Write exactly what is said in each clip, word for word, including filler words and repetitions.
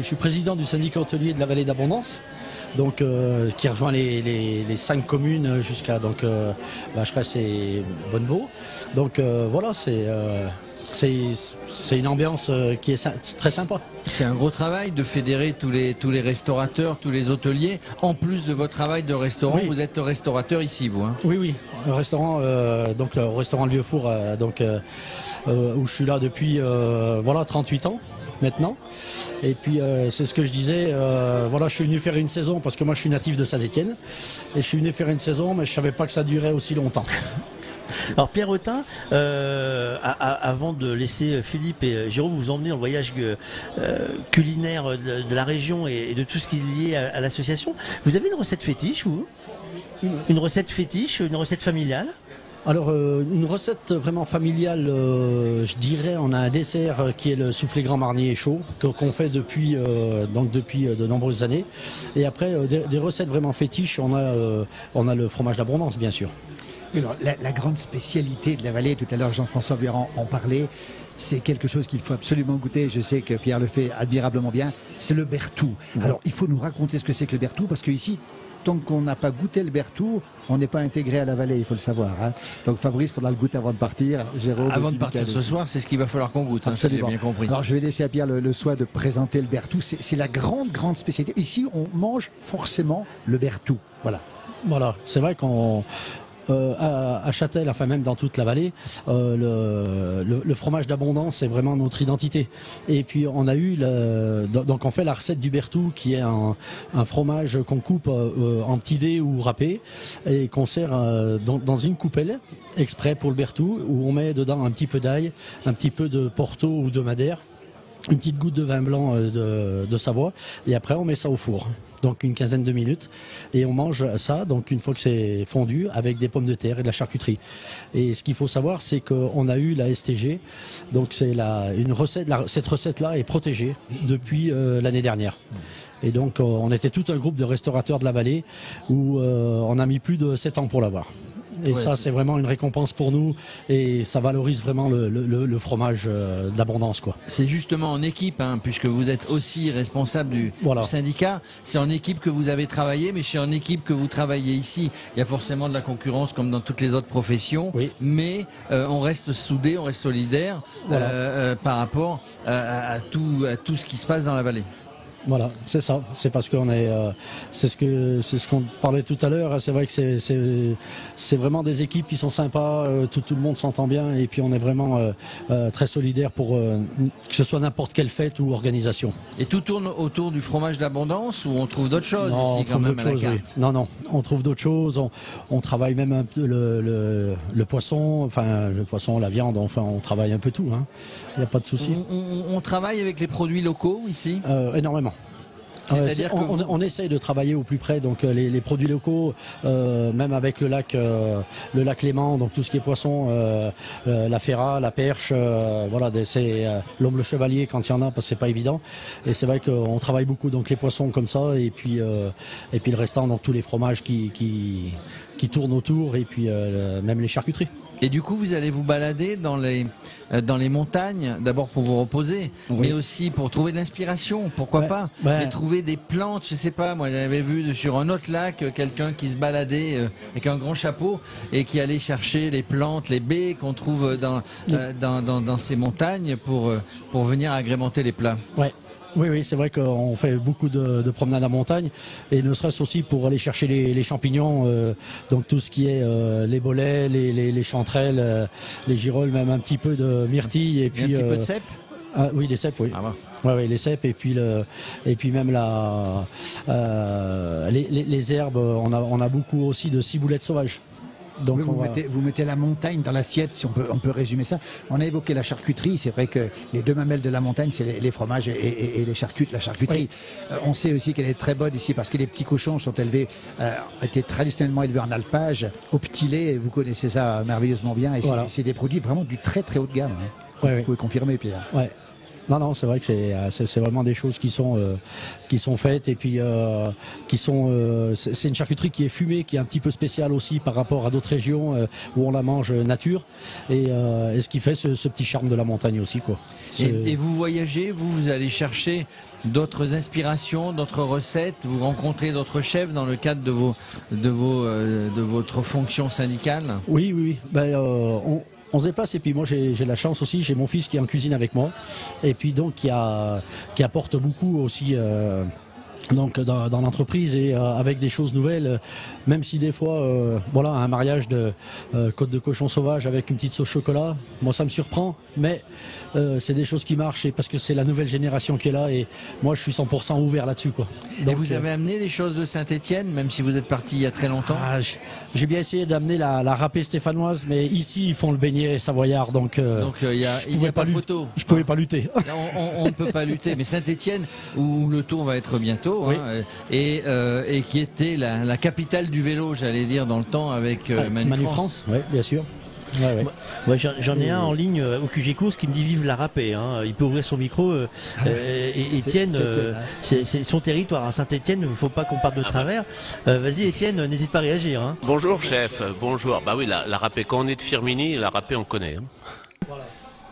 suis président du syndicat hôtelier de la vallée d'Abondance. Donc, euh, qui rejoint les, les, les cinq communes jusqu'à donc euh, Vacheresse et Bonneveau. Donc euh, voilà, c'est euh, c'est une ambiance euh, qui est très sympa. C'est un gros travail de fédérer tous les tous les restaurateurs, tous les hôteliers. En plus de votre travail de restaurant, oui. Vous êtes restaurateur ici, vous. Hein. Oui, oui, un restaurant, euh, donc le restaurant Le Vieux Four, euh, donc euh, euh, où je suis là depuis euh, voilà trente-huit ans. Maintenant. Et puis euh, c'est ce que je disais, euh, voilà, je suis venu faire une saison parce que moi je suis natif de Saint-Étienne et je suis venu faire une saison mais je savais pas que ça durait aussi longtemps. Alors Pierre Hautain, euh, a, a, avant de laisser Philippe et Jérôme vous emmener en voyage euh, culinaire de, de la région et, et de tout ce qui est lié à, à l'association, vous avez une recette fétiche, vous? Une, une recette fétiche, une recette familiale? Alors euh, une recette vraiment familiale, euh, je dirais, on a un dessert euh, qui est le soufflé Grand Marnier chaud qu'on fait depuis euh, donc depuis euh, de nombreuses années. Et après euh, des, des recettes vraiment fétiches, on a euh, on a le fromage d'Abondance bien sûr. Alors, la, la grande spécialité de la vallée, tout à l'heure Jean-François Véran en parlait, c'est quelque chose qu'il faut absolument goûter. Je sais que Pierre le fait admirablement bien. C'est le bertou. Ouais. Alors il faut nous raconter ce que c'est que le bertou parce que ici, tant qu'on n'a pas goûté le bertou, on n'est pas intégré à la vallée, il faut le savoir. Hein. Donc Fabrice, il faudra le goûter avant de partir. Jérôme, avant de partir ce soir, c'est ce qu'il va falloir qu'on goûte, hein, si j'ai bien compris. Alors je vais laisser à Pierre le, le soin de présenter le bertou. C'est la grande, grande spécialité. Ici, on mange forcément le bertou. Voilà. Voilà, c'est vrai qu'on... Euh, à, à Châtel, enfin même dans toute la vallée, euh, le, le, le fromage d'Abondance c'est vraiment notre identité. Et puis on a eu, le, donc on fait la recette du bertou qui est un, un fromage qu'on coupe euh, en petits dés ou râpé et qu'on sert euh, dans, dans une coupelle exprès pour le bertou où on met dedans un petit peu d'ail, un petit peu de Porto ou de Madère, une petite goutte de vin blanc de, de Savoie et après on met ça au four. Donc une quinzaine de minutes et on mange ça donc une fois que c'est fondu avec des pommes de terre et de la charcuterie. Et ce qu'il faut savoir c'est qu'on a eu la S T G, donc c'est la une recette, la, cette recette là est protégée depuis euh, l'année dernière. Et donc euh, on était tout un groupe de restaurateurs de la vallée où euh, on a mis plus de sept ans pour l'avoir. Et ouais. Ça, c'est vraiment une récompense pour nous et ça valorise vraiment le, le, le fromage euh, d'Abondance, quoi. C'est justement en équipe, hein, puisque vous êtes aussi responsable du, voilà. du syndicat. C'est en équipe que vous avez travaillé, mais c'est en équipe que vous travaillez ici. Il y a forcément de la concurrence comme dans toutes les autres professions, oui. mais euh, on reste soudés, on reste solidaires voilà. euh, euh, par rapport à, à, tout, à tout ce qui se passe dans la vallée. Voilà, c'est ça. C'est parce qu'on est, euh, c'est ce que, c'est ce qu'on parlait tout à l'heure. C'est vrai que c'est, c'est, c'est vraiment des équipes qui sont sympas. Euh, tout, tout le monde s'entend bien et puis on est vraiment euh, euh, très solidaires pour euh, que ce soit n'importe quelle fête ou organisation. Et tout tourne autour du fromage d'Abondance ou on trouve d'autres choses non, ici on quand même à la choses, carte. Oui. Non, non, on trouve d'autres choses. On, on travaille même un peu le, le, le poisson, enfin le poisson, la viande. Enfin, on travaille un peu tout. Hein. Il n'y a pas de souci. On, on, on travaille avec les produits locaux ici. Euh, énormément. C'est-à-dire euh, on, on, on essaye de travailler au plus près, donc les, les produits locaux, euh, même avec le lac, euh, le lac Léman, donc tout ce qui est poisson, euh, euh, la ferra, la perche, euh, voilà, c'est euh, l'homme le chevalier quand il y en a, parce que c'est pas évident. Et c'est vrai qu'on travaille beaucoup donc les poissons comme ça, et puis euh, et puis le restant donc tous les fromages qui qui qui tournent autour, et puis euh, même les charcuteries. Et du coup, vous allez vous balader dans les, euh, dans les montagnes, d'abord pour vous reposer, oui. mais aussi pour trouver de l'inspiration, pourquoi ouais, pas, ouais. mais trouver des plantes, je sais pas, moi j'avais vu sur un autre lac euh, quelqu'un qui se baladait euh, avec un grand chapeau et qui allait chercher les plantes, les baies qu'on trouve dans, euh, dans, dans, dans ces montagnes pour, euh, pour venir agrémenter les plats. Ouais. Oui, oui, c'est vrai qu'on fait beaucoup de, de promenades en montagne et ne serait-ce aussi pour aller chercher les, les champignons, euh, donc tout ce qui est euh, les bolets, les, les, les chanterelles, euh, les girolles, même un petit peu de myrtille et puis et un petit euh, peu de cèpe. Ah, oui, les cèpes, oui. Ah, bah. Ouais, ouais, les cèpes et puis le et puis même la euh, les, les, les herbes. On a on a beaucoup aussi de ciboulettes sauvages. Donc oui, vous, va... mettez, vous mettez la montagne dans l'assiette, si on peut, on peut résumer ça. On a évoqué la charcuterie, c'est vrai que les deux mamelles de la montagne, c'est les, les fromages et, et, et les charcutes, la charcuterie. Oui. Euh, on sait aussi qu'elle est très bonne ici parce que les petits cochons sont élevés, euh, étaient traditionnellement élevés en alpage, au petit lait, vous connaissez ça merveilleusement bien, et voilà. c'est des produits vraiment du très très haut de gamme. Hein. Ouais, vous oui. pouvez confirmer, Pierre. Ouais. Non, non, c'est vrai que c'est c'est vraiment des choses qui sont euh, qui sont faites et puis euh, qui sont euh, c'est une charcuterie qui est fumée, qui est un petit peu spéciale aussi par rapport à d'autres régions euh, où on la mange nature et, euh, et ce qui fait ce, ce petit charme de la montagne aussi quoi. Et, et vous voyagez, vous vous allez chercher d'autres inspirations, d'autres recettes, vous rencontrez d'autres chefs dans le cadre de vos de vos euh, de votre fonction syndicale. Oui, oui, oui. Ben, euh, on On se déplace et puis moi j'ai la chance aussi, j'ai mon fils qui est en cuisine avec moi et puis donc qui, a, qui apporte beaucoup aussi euh, donc dans, dans l'entreprise et euh, avec des choses nouvelles, euh, même si des fois euh, voilà un mariage de euh, côte de cochon sauvage avec une petite sauce chocolat, moi ça me surprend, mais euh, c'est des choses qui marchent et parce que c'est la nouvelle génération qui est là et moi je suis cent pour cent ouvert là-dessus quoi. Donc, et vous avez euh, amené des choses de Saint-Étienne, même si vous êtes parti il y a très longtemps. Ah, j'ai bien essayé d'amener la, la râpée stéphanoise, mais ici ils font le beignet savoyard, donc euh, donc il euh, y a, il y a pas de photo. Je pouvais pas lutter. On ne peut pas lutter, mais Saint-Étienne où le tour va être bientôt. Oui. Hein, et, euh, et qui était la, la capitale du vélo, j'allais dire, dans le temps avec euh, Manu, Manu France. France. Oui, bien sûr. Ouais, ouais. Moi, j'en ai un en ligne euh, au Q G Course qui me dit vive la râpée. Hein. Il peut ouvrir son micro. Euh, euh, et Étienne, euh, c'est son territoire. Hein. Saint-Étienne, il ne faut pas qu'on parte de travers. Euh, Vas-y, Étienne, n'hésite pas à réagir. Hein. Bonjour, chef. Bonjour. Bah oui, la, la râpée. Quand on est de Firminy, la râpée, on connaît. Hein. Voilà.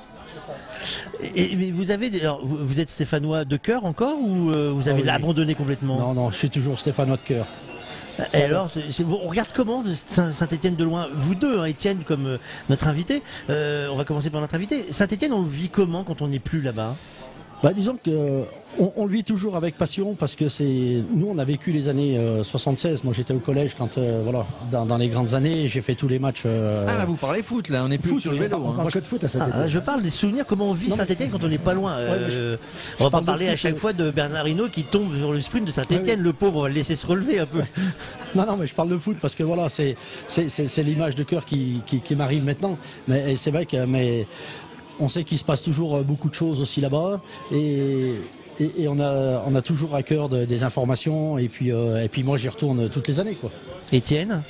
Et, mais vous avez, alors, vous, vous êtes stéphanois de cœur encore ou euh, vous avez ah, oui. abandonné complètement? Non, non, je suis toujours stéphanois de cœur. Et ça alors, c est, c est, on regarde comment Saint-Étienne de loin? Vous deux, hein, Étienne, comme euh, notre invité. Euh, on va commencer par notre invité. Saint-Étienne, on le vit comment quand on n'est plus là-bas? Bah, disons que on, on le vit toujours avec passion parce que c'est nous on a vécu les années euh, soixante-seize. Moi j'étais au collège quand euh, voilà dans, dans les grandes années j'ai fait tous les matchs. Euh, ah là vous parlez foot là, on n'est plus foot, sur le vélo. On hein. parle que de foot à Saint-Étienne. Ah, je parle des souvenirs, comment on vit Saint-Étienne quand on n'est pas loin. Euh, ouais, je, on va pas parler à chaque fois de Bernard Hinault qui tombe sur le sprint de Saint-Étienne. Ouais, ouais. Le pauvre, on va le laisser se relever un peu. non non mais je parle de foot parce que voilà c'est c'est l'image de cœur qui qui, qui m'arrive maintenant. Mais c'est vrai que mais on sait qu'il se passe toujours beaucoup de choses aussi là-bas et Et, et on a on a toujours à cœur de, des informations et puis euh, et puis moi j'y retourne toutes les années quoi. Étienne?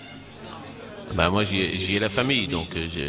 Bah moi j'y ai la famille donc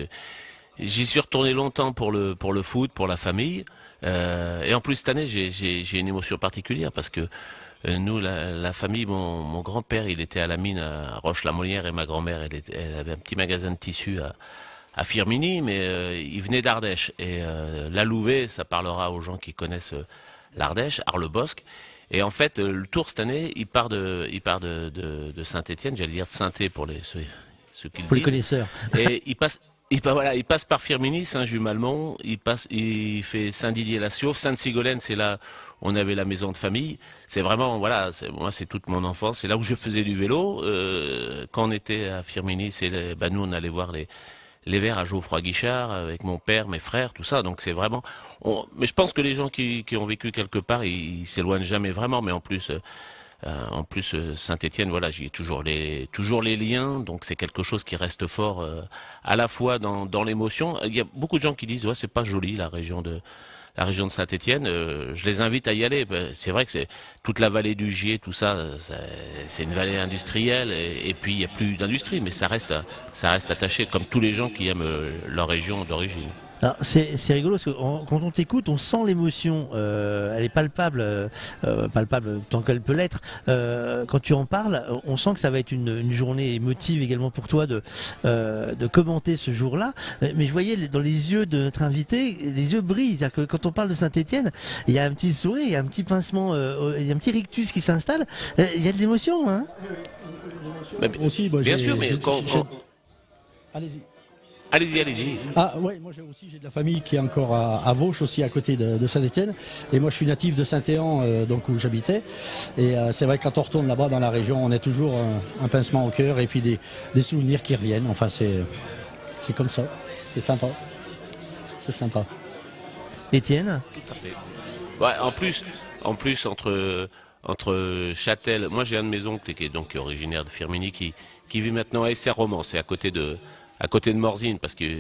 j'y suis retourné longtemps pour le pour le foot, pour la famille euh, et en plus cette année j'ai une émotion particulière parce que euh, nous la, la famille mon, mon grand-père il était à la mine à Roche-la-Molière et ma grand-mère elle, elle avait un petit magasin de tissus à à Firminy mais euh, il venait d'Ardèche et euh, la Louvet ça parlera aux gens qui connaissent euh, l'Ardèche, Arles-le-Bosc. Et en fait, le Tour cette année, il part de, il part de, de, de Saint-Étienne, j'allais dire de Saint-É pour les ceux, ceux qui le pour les connaisseurs. Et il passe, il, voilà, il passe par Firminy, Saint-Just-Malmont, il passe, il fait Saint-Didier-la-Sauve, Sainte-Sigolène, c'est là où on avait la maison de famille. C'est vraiment, voilà, moi c'est toute mon enfance, c'est là où je faisais du vélo. Euh, quand on était à Firminy, c'est, bah, nous on allait voir les les Verts à Geoffroy-Guichard avec mon père, mes frères, tout ça. Donc c'est vraiment. On... Mais je pense que les gens qui, qui ont vécu quelque part, ils s'éloignent jamais vraiment. Mais en plus, euh, en plus euh, Saint-Étienne, voilà, j'y ai toujours les toujours les liens. Donc c'est quelque chose qui reste fort euh, à la fois dans dans l'émotion. Il y a beaucoup de gens qui disent ouais c'est pas joli la région de la région de Saint-Étienne, euh, je les invite à y aller. C'est vrai que c'est toute la vallée du Gier, tout ça, c'est une vallée industrielle et, et puis il n'y a plus d'industrie, mais ça reste, ça reste attaché comme tous les gens qui aiment leur région d'origine. C'est rigolo parce que on, quand on t'écoute, on sent l'émotion. Euh, elle est palpable, euh, palpable tant qu'elle peut l'être. Euh, quand tu en parles, on sent que ça va être une, une journée émotive également pour toi de, euh, de commenter ce jour-là. Mais je voyais dans les yeux de notre invité, les yeux brillent. C'est-à-dire que quand on parle de Saint-Étienne, il y a un petit sourire, il y a un petit pincement, euh, il y a un petit rictus qui s'installe. Il y a de l'émotion, hein. Mais, aussi, bah, bien sûr, mais quand, quand... allez-y. Allez-y, allez-y. Ah ouais, moi j'ai aussi j'ai de la famille qui est encore à, à Vauche aussi à côté de, de Saint-Étienne et moi je suis natif de Saint-Éan euh, donc où j'habitais et euh, c'est vrai que quand on retourne là-bas dans la région on a toujours un, un pincement au cœur et puis des, des souvenirs qui reviennent. Enfin c'est c'est comme ça, c'est sympa, c'est sympa. Étienne? Tout à fait. Ouais, en plus en plus entre entre Châtel, moi j'ai un de mes oncles qui est donc originaire de Firminy qui qui vit maintenant à Essert-Romans, c'est à côté de à côté de Morzine, parce qu'il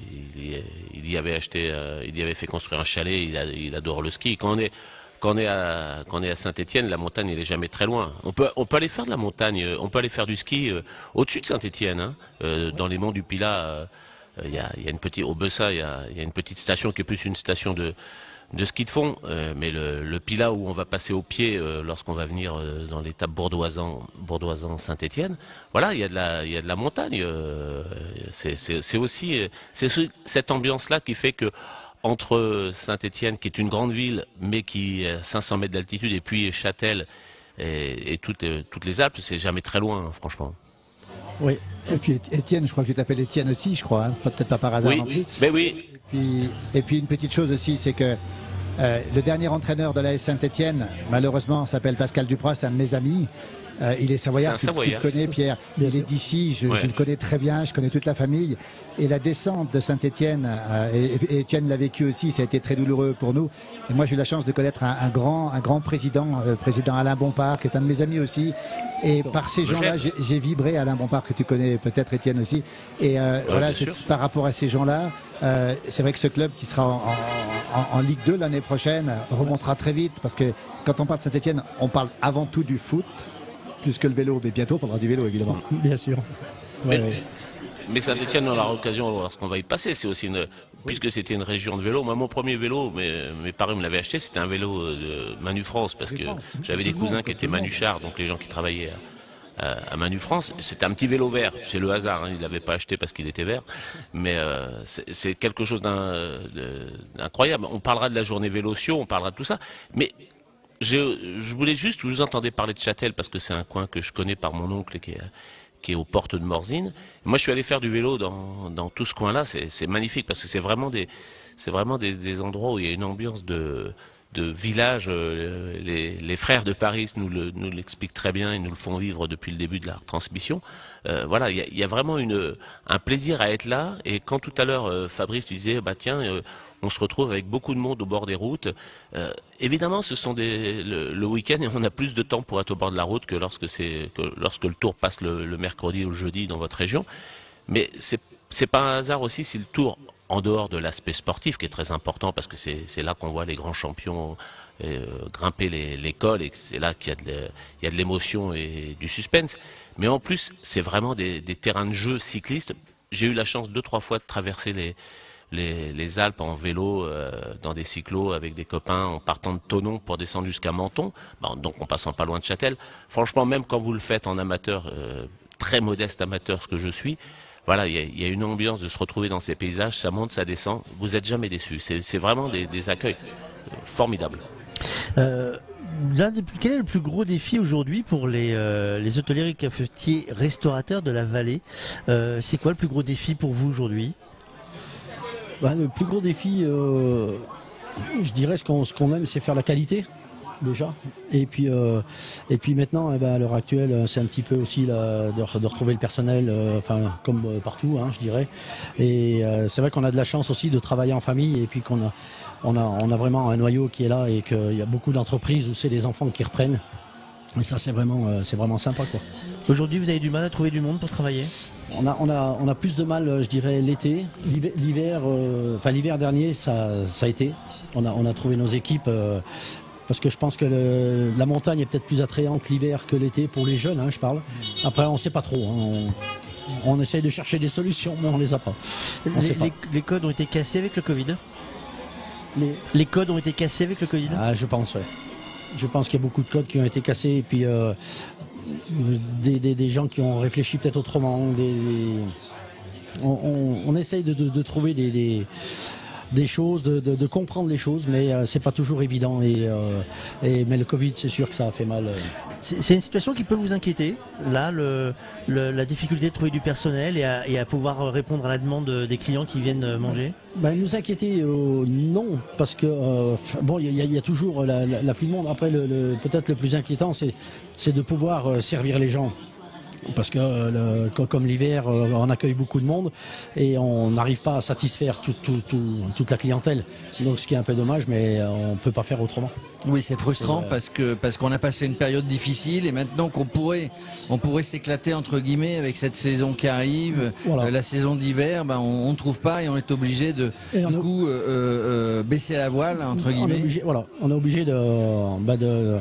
il y avait acheté, euh, il y avait fait construire un chalet, il, a, il adore le ski. Quand on est, quand on est à, quand on est à Saint-Étienne, la montagne, elle est jamais très loin. On peut, on peut aller faire de la montagne, on peut aller faire du ski euh, au-dessus de Saint-Étienne, hein, euh, dans les monts du Pilat. Il euh, y, a, y a une petite, au Bessa, il y a, y a une petite station qui est plus une station de, de ski de fond, euh, mais le, le Pilat où on va passer au pied euh, lorsqu'on va venir euh, dans l'étape Bourdoisan, Bourdoisan Saint-Étienne, voilà, il y a de la, il y a de la montagne. Euh, c'est, c'est, c'est aussi, c'est cette ambiance-là qui fait que entre Saint-Étienne, qui est une grande ville, mais qui est à cinq cents mètres d'altitude, et puis Châtel et, et toutes, toutes les Alpes, c'est jamais très loin, hein, franchement. Oui. Et puis Étienne, je crois que tu t'appelles Étienne aussi, je crois, hein, peut-être pas par hasard oui, non plus. Mais oui. Et puis, et puis une petite chose aussi, c'est que euh, le dernier entraîneur de l'A S Saint-Étienne, malheureusement, s'appelle Pascal Duprat, c'est un de mes amis. Euh, il est savoyard, tu, tu le connais, Pierre. Bien il sûr. Est d'ici, je, ouais. je le connais très bien, je connais toute la famille. Et la descente de Saint-Étienne, euh, et, et Étienne l'a vécu aussi, ça a été très douloureux pour nous. Et moi, j'ai eu la chance de connaître un, un grand, un grand président, euh, président Alain Bompard, qui est un de mes amis aussi. Et par ces gens-là, j'ai, j'ai vibré, Alain Bompard, que tu connais peut-être, Étienne aussi. Et euh, ouais, voilà, c'est, par rapport à ces gens-là, euh, c'est vrai que ce club qui sera en, en, en, en Ligue deux l'année prochaine remontera très vite, parce que quand on parle de Saint-Étienne, on parle avant tout du foot, plus que le vélo, mais bientôt on parlera du vélo, évidemment. Bien sûr. Ouais, mais, ouais. mais Saint-Étienne, on aura l'occasion, lorsqu'on va y passer, c'est aussi une, puisque c'était une région de vélo. Moi, mon premier vélo, mes, mes parents me l'avaient acheté, c'était un vélo de Manu France, parce que j'avais des cousins qui étaient manuchards, donc les gens qui travaillaient à, à, à Manu France. C'était un petit vélo vert, c'est le hasard, hein, il l'avait pas acheté parce qu'il était vert, mais euh, c'est, c'est quelque chose d'un, d'incroyable. On parlera de la journée vélo-cio, on parlera de tout ça, mais je, je voulais juste, vous entendez parler de Châtel, parce que c'est un coin que je connais par mon oncle qui est, qui est aux portes de Morzine. Moi, je suis allé faire du vélo dans, dans tout ce coin-là. C'est, c'est magnifique parce que c'est vraiment des, c'est vraiment des, des endroits où il y a une ambiance de, de village. Euh, les, les frères de Paris nous, le, nous l'expliquent très bien et nous le font vivre depuis le début de la transmission. Euh, voilà, il y a, il y a vraiment une, un plaisir à être là. Et quand tout à l'heure euh, Fabrice disait, bah tiens. Euh, on se retrouve avec beaucoup de monde au bord des routes. Euh, évidemment, ce sont des le, le week-end et on a plus de temps pour être au bord de la route que lorsque c'est que lorsque le Tour passe le, le mercredi ou le jeudi dans votre région. Mais c'est c'est pas un hasard aussi si le Tour, en dehors de l'aspect sportif qui est très important parce que c'est c'est là qu'on voit les grands champions euh, grimper les, les cols et que c'est là qu'il y a de il y a de l'émotion et du suspense. Mais en plus, c'est vraiment des, des terrains de jeu cyclistes. J'ai eu la chance deux trois fois de traverser les Les, les Alpes en vélo, euh, dans des cyclos avec des copains en partant de Thonon pour descendre jusqu'à Menton, bon, donc en passant pas loin de Châtel. Franchement, même quand vous le faites en amateur, euh, très modeste amateur ce que je suis, voilà, il y, y a une ambiance de se retrouver dans ces paysages, ça monte, ça descend, vous êtes jamais déçus. C'est, c'est vraiment des, des accueils euh, formidables. Euh... L'un des, quel est le plus gros défi aujourd'hui pour les, euh, les hôteliers, cafetiers, restaurateurs de la vallée? euh, C'est quoi le plus gros défi pour vous aujourd'hui? Bah, le plus gros défi, euh, je dirais ce qu'on, ce qu'on aime, c'est faire la qualité déjà. Et puis, euh, et puis maintenant, eh ben, à l'heure actuelle, c'est un petit peu aussi là, de, de retrouver le personnel, euh, enfin comme euh, partout, hein, je dirais. Et euh, c'est vrai qu'on a de la chance aussi de travailler en famille et puis qu'on a, on a, on a vraiment un noyau qui est là et qu'il y a beaucoup d'entreprises où c'est les enfants qui reprennent. Et ça, c'est vraiment, euh, c'est vraiment sympa, quoi. Aujourd'hui, vous avez du mal à trouver du monde pour travailler? On a, on a, on a plus de mal, je dirais, l'été. L'hiver, l'hiver, euh, enfin l'hiver dernier, ça, ça a été. On a, on a trouvé nos équipes euh, parce que je pense que le, la montagne est peut-être plus attrayante l'hiver que l'été pour les jeunes, hein, je parle. Après, on ne sait pas trop. Hein, on, on essaye de chercher des solutions, mais on les a pas. On les, sait pas. Les, les codes ont été cassés avec le Covid. Les, les codes ont été cassés avec le Covid. Ah, je pense, ouais. Je pense qu'il y a beaucoup de codes qui ont été cassés et puis euh, des, des, des gens qui ont réfléchi peut-être autrement. Des, on, on, on essaye de, de, de trouver des, des, des choses, de, de, de comprendre les choses, mais euh, c'est pas toujours évident. Et, euh, et, mais le Covid, c'est sûr que ça a fait mal. C'est, c'est une situation qui peut vous inquiéter, là, le, le, la difficulté de trouver du personnel et à, et à pouvoir répondre à la demande des clients qui viennent manger? Ben, nous inquiéter, euh, non, parce que euh, bon, il y, y a toujours la, la, la flux de monde. Après, le, le, peut-être le plus inquiétant, c'est, c'est de pouvoir euh, servir les gens. Parce que euh, le, comme l'hiver, euh, on accueille beaucoup de monde et on n'arrive pas à satisfaire tout, tout, tout, toute la clientèle. Donc ce qui est un peu dommage, mais euh, on ne peut pas faire autrement. Oui, c'est frustrant euh... parce que parce qu'on a passé une période difficile et maintenant qu'on pourrait on pourrait s'éclater entre guillemets avec cette saison qui arrive, voilà. euh, la saison d'hiver, ben on ne trouve pas et on est obligé de et du coup euh, euh, baisser la voile entre guillemets. On est obligé, voilà, on est obligé de, bah de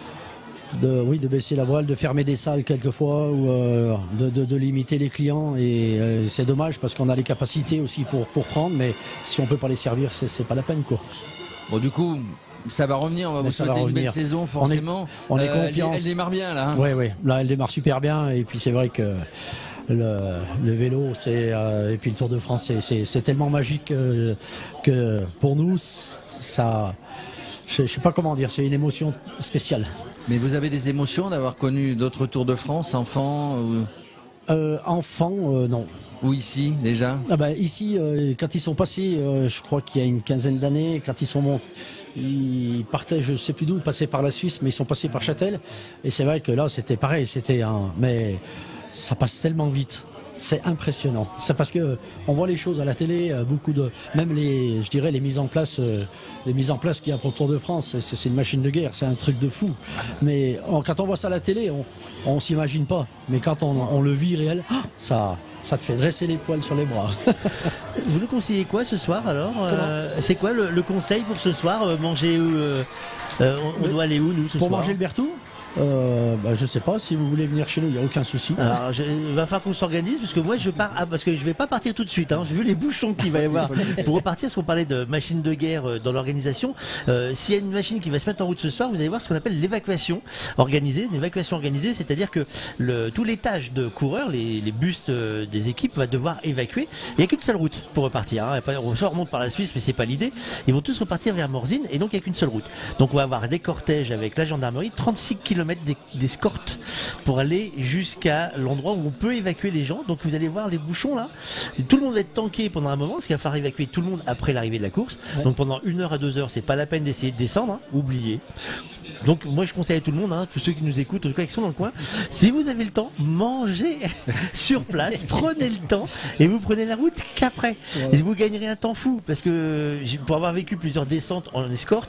De, oui, de baisser la voile, de fermer des salles quelquefois ou euh, de, de, de limiter les clients et euh, c'est dommage parce qu'on a les capacités aussi pour, pour prendre, mais si on peut pas les servir, c'est, c'est pas la peine, quoi. Bon, du coup, ça va revenir. On va Mais vous souhaiter une belle saison, forcément. On est, on est euh, confiant. Elle, elle démarre bien, là. Oui, hein. oui. Là, elle démarre super bien. Et puis, c'est vrai que le, le vélo, c'est euh, et puis le Tour de France, c'est tellement magique euh, que pour nous, ça, je, je sais pas comment dire, c'est une émotion spéciale. Mais vous avez des émotions d'avoir connu d'autres Tours de France, enfants ou... Euh, enfants, euh, non. Ou ici, déjà ah bah, Ici, euh, quand ils sont passés, euh, je crois qu'il y a une quinzaine d'années, quand ils sont montés, ils partaient, je sais plus d'où, ils passaient par la Suisse, mais ils sont passés par Châtel. Et c'est vrai que là, c'était pareil, c'était un... Mais ça passe tellement vite. C'est impressionnant. C'est parce que on voit les choses à la télé, beaucoup de, même les, je dirais les mises en place, euh, les mises en place qu'il y a pour le Tour de France, c'est une machine de guerre, c'est un truc de fou. Mais on, quand on voit ça à la télé, on, on s'imagine pas. Mais quand on, on le vit réel, ça, ça te fait dresser les poils sur les bras. Vous nous conseillez quoi ce soir alors euh, C'est quoi le, le conseil pour ce soir euh, Manger euh, euh, on, on doit aller où nous ce pour soir manger le Berthoud? Euh, bah, je sais pas, si vous voulez venir chez nous, il n'y a aucun souci. Alors, je, il va falloir qu'on s'organise parce que moi je pars, ah, parce que je vais pas partir tout de suite. Hein. J'ai vu les bouchons qu'il va y avoir pour repartir. Parce qu'on parlait de machine de guerre euh, dans l'organisation. Euh, S'il y a une machine qui va se mettre en route ce soir, vous allez voir ce qu'on appelle l'évacuation organisée. Une évacuation organisée, c'est-à-dire que le, tout l'étage de coureurs, les, les bustes euh, des équipes, va devoir évacuer. Il n'y a qu'une seule route pour repartir. Hein. On remonte par la Suisse, mais c'est pas l'idée. Ils vont tous repartir vers Morzine et donc il n'y a qu'une seule route. Donc on va avoir des cortèges avec la gendarmerie, trente-six kilomètres des, des pour aller jusqu'à l'endroit où on peut évacuer les gens. Donc vous allez voir les bouchons là, tout le monde va être tanké pendant un moment parce qu'il va falloir évacuer tout le monde après l'arrivée de la course. Ouais. Donc pendant une heure à deux heures, c'est pas la peine d'essayer de descendre, hein. Oubliez. Donc moi je conseille à tout le monde, hein, tous ceux qui nous écoutent, en tout cas qui sont dans le coin, si vous avez le temps, mangez sur place, prenez le temps et vous prenez la route qu'après. Ouais. Et vous gagnerez un temps fou parce que pour avoir vécu plusieurs descentes en escorte,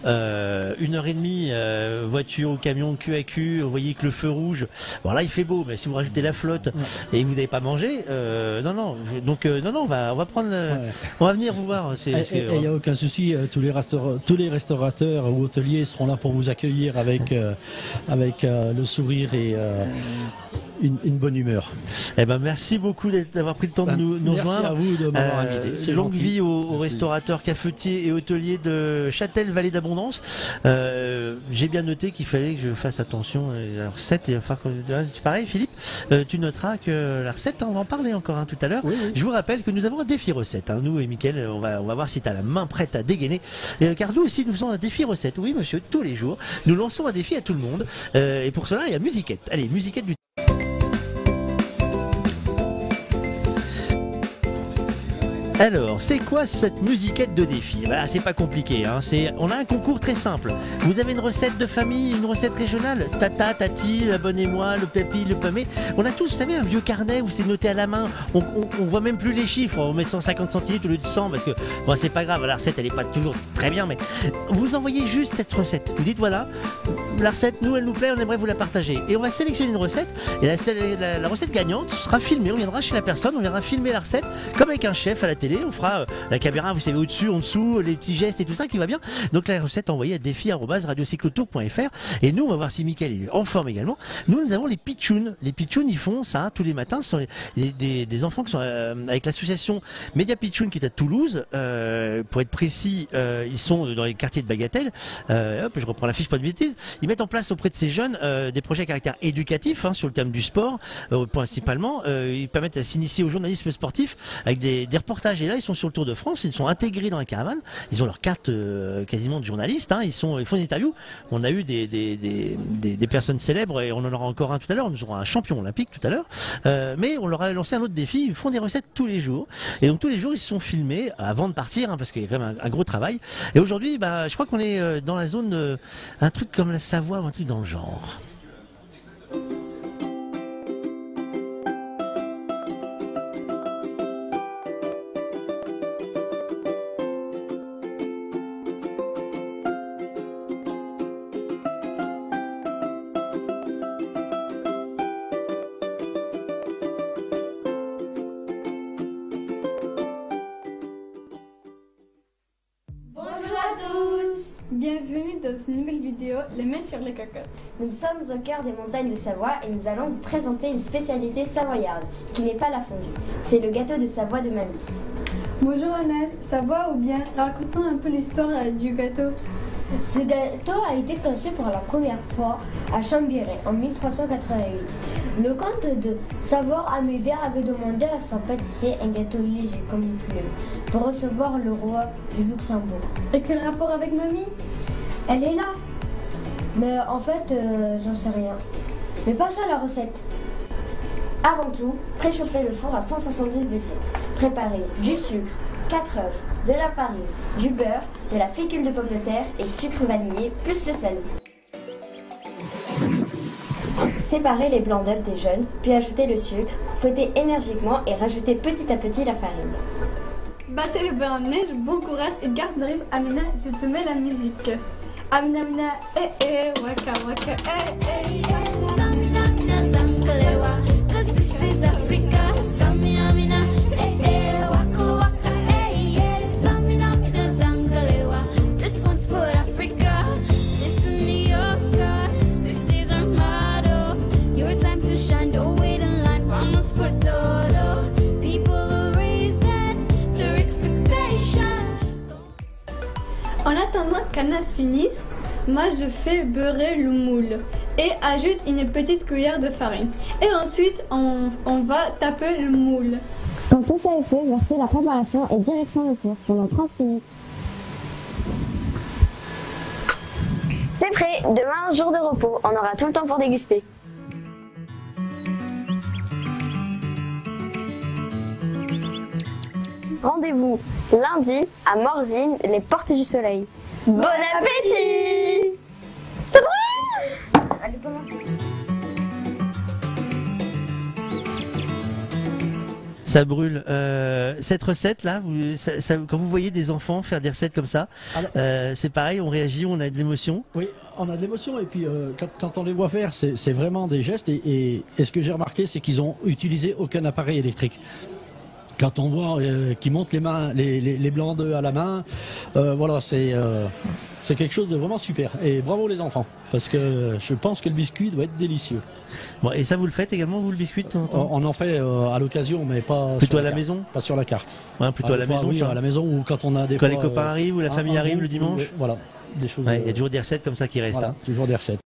euh, une heure et demie, euh, voiture ou camion cul à cul, vous voyez que le feu rouge, bon là il fait beau, mais si vous rajoutez la flotte ouais. et vous n'avez pas mangé, euh, non non, donc euh, non non, on va on va prendre, euh, ouais. on va venir vous voir. Et il n'y a aucun souci, tous les tous les restaurateurs ou hôteliers seront là pour vous accueillir avec euh, avec euh, le sourire et euh, une, une bonne humeur. Eh ben merci beaucoup d'avoir pris le temps de nous, nous merci rejoindre. Merci à vous de m'avoir euh, invité. C'est longue gentil. vie aux, aux restaurateurs, cafetiers et hôteliers de Châtel Vallée d'Abondance. Euh, J'ai bien noté qu'il fallait que je fasse attention à la recette. Et enfin, pareil, Philippe, euh, tu noteras que la recette, hein, on va en parler encore hein, tout à l'heure. Oui, oui. Je vous rappelle que nous avons un défi recette. Hein, nous et Mickaël, on va on va voir si tu as la main prête à dégainer. Et, car nous aussi, nous faisons un défi recette. Oui, monsieur, tous les jours. Nous lançons un défi à tout le monde euh, et pour cela il y a musiquette. Allez, musiquette du... Alors, c'est quoi cette musiquette de défi? Bah, c'est pas compliqué, hein. C'est, on a un concours très simple. Vous avez une recette de famille, une recette régionale, tata, tati, abonnez-moi, le pépi, le pamé. On a tous, vous savez, un vieux carnet où c'est noté à la main. On, on, on voit même plus les chiffres. On met cent cinquante centilitres au lieu de cent parce que, bon, c'est pas grave. La recette, elle est pas toujours très bien, mais vous envoyez juste cette recette. Vous dites, voilà, la recette, nous, elle nous plaît, on aimerait vous la partager. Et on va sélectionner une recette. Et la, la, la recette gagnante sera filmée. On viendra chez la personne, on viendra filmer la recette comme avec un chef à la télé. On fera euh, la caméra, vous savez, au-dessus, en dessous, les petits gestes et tout ça qui va bien. Donc la recette envoyée à défi arobase radiocyclotour point f r. Et nous, on va voir si Mickaël est en forme également. Nous, nous avons les pitchouns. Les pitchouns, ils font ça hein, tous les matins. Ce sont les, les, des, des enfants qui sont euh, avec l'association Média Pitchoun qui est à Toulouse. Euh, pour être précis, euh, ils sont dans les quartiers de Bagatelle. Euh, hop, je reprends la fiche, pas de bêtises. Ils mettent en place auprès de ces jeunes euh, des projets à caractère éducatif hein, sur le thème du sport, euh, principalement. Euh, ils permettent à s'initier au journalisme sportif avec des, des reportages. Et là, ils sont sur le Tour de France, ils sont intégrés dans la caravane, ils ont leur carte euh, quasiment de journaliste, hein, ils, sont, ils font des interviews. On a eu des, des, des, des, des personnes célèbres et on en aura encore un tout à l'heure, nous aurons un champion olympique tout à l'heure, euh, mais on leur a lancé un autre défi, ils font des recettes tous les jours. Et donc tous les jours, ils se sont filmés avant de partir, hein, parce qu'il y a quand même un, un gros travail. Et aujourd'hui, bah, je crois qu'on est dans la zone, de, un truc comme la Savoie ou un truc dans le genre. Bienvenue dans une nouvelle vidéo, les mains sur les cocottes. Nous sommes au cœur des montagnes de Savoie et nous allons vous présenter une spécialité savoyarde, qui n'est pas la fondue. C'est le gâteau de Savoie de mamie. Bonjour Agnès, ça va ou bien? Raconte-nous un peu l'histoire euh, du gâteau. Ce gâteau a été conçu pour la première fois à Chambéry en mille trois cent quatre-vingt-huit. Le comte de Savoie-Amédée avait demandé à son pâtissier un gâteau léger comme une plume pour recevoir le roi du Luxembourg. Et quel rapport avec mamie? Elle est là. Mais en fait, euh, j'en sais rien. Mais passons à la recette. Avant tout, préchauffez le four à cent soixante-dix degrés. Préparez du sucre, quatre œufs, de la farine, du beurre, de la fécule de pomme de terre et sucre vanillé plus le sel. Séparez les blancs d'œufs des jaunes, puis ajoutez le sucre, fouettez énergiquement et rajoutez petit à petit la farine. Battez le beurre en neige, bon courage et garde le rythme. Amina, je te mets la musique. Amina, Amina, eh eh, waka waka, eh eh. Samina, Mina, Zankalewa, 'cause this is Africa. Samina, Mina, eh eh, waka waka, eh eh. Samina, Mina, Zankalewa, this one's for Africa. This is New York, this is our motto. Your time to shine, don't wait in line, vamos por todo. People are raising their expectations. En attendant qu'Anas finisse, moi je fais beurrer le moule et ajoute une petite cuillère de farine. Et ensuite, on, on va taper le moule. Quand tout ça est fait, versez la préparation et direction le four pendant trente minutes. C'est prêt, demain, jour de repos, on aura tout le temps pour déguster. Rendez-vous lundi à Morzine, les Portes du Soleil. Bon appétit! Ça brûle! Allez, bon appétit! Ça brûle. Euh, cette recette-là, vous, ça, ça, quand vous voyez des enfants faire des recettes comme ça, euh, c'est pareil, on réagit, on a de l'émotion. Oui, on a de l'émotion et puis euh, quand, quand on les voit faire, c'est vraiment des gestes. Et, et, et ce que j'ai remarqué, c'est qu'ils ont utilisé aucun appareil électrique. Quand on voit euh, qu'ils montent les mains, les, les, les blancs d'œufs à la main, euh, voilà, c'est euh, c'est quelque chose de vraiment super. Et bravo les enfants, parce que je pense que le biscuit doit être délicieux. Bon, et ça vous le faites également, vous, le biscuit de temps en temps? On en fait euh, à l'occasion, mais pas plutôt à la, la maison, pas sur la carte. Ouais, plutôt à à la fois, maison. Oui, à la maison ou quand on a des quand fois, les copains euh, arrivent ou la famille un, un arrive bon, le dimanche. Voilà, des choses. Il ouais, y a toujours des recettes comme ça qui restent. Voilà, hein. Toujours des recettes.